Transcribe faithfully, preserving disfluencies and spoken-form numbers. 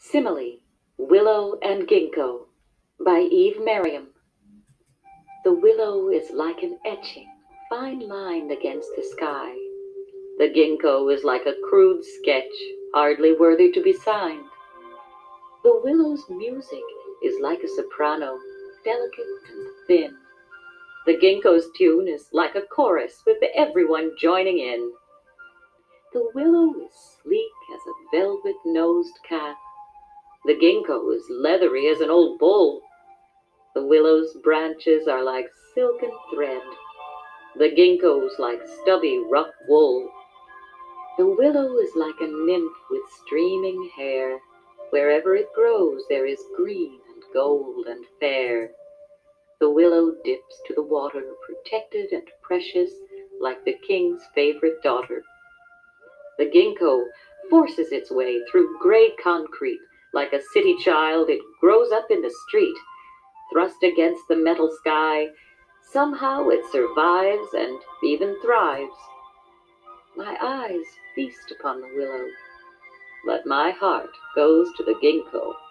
Simile, Willow and Ginkgo by Eve Merriam. The willow is like an etching, fine-lined against the sky. The ginkgo is like a crude sketch, hardly worthy to be signed. The willow's music is like a soprano, delicate and thin. The ginkgo's tune is like a chorus with everyone joining in. The willow is sleek as a velvet-nosed cat. The ginkgo is leathery as an old bull. The willow's branches are like silken thread. The ginkgo's like stubby, rough wool. The willow is like a nymph with streaming hair. Wherever it grows there is green and gold and fair. The willow dips to the water, protected and precious, like the king's favorite daughter. The ginkgo forces its way through gray concrete. Like a city child, it grows up in the street. Thrust against the metal sky, somehow it survives and even thrives. My eyes feast upon the willow, but my heart goes to the ginkgo.